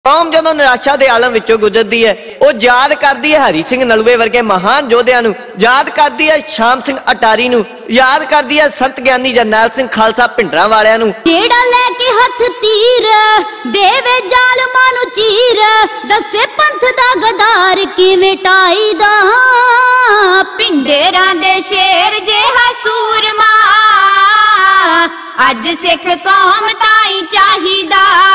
कौम जदों निराशा के आलम विचों गुजरती है, वो याद करती है हरी सिंह नलूए वर्गे महान योद्धियां नूं, याद करती है शाम सिंह अटारी नूं, याद करती है संत ज्ञानी जरनैल सिंह खालसा भिंडरां वालियां नूं। जेड़ा लेके हथ तीर देवे जालमां नूं चीर, दसे पंथ दा गदार किवें टाईदा। पिंडेरां दे शेर जिहा सूरमा अज सिख कौम ताईं चाहिदा।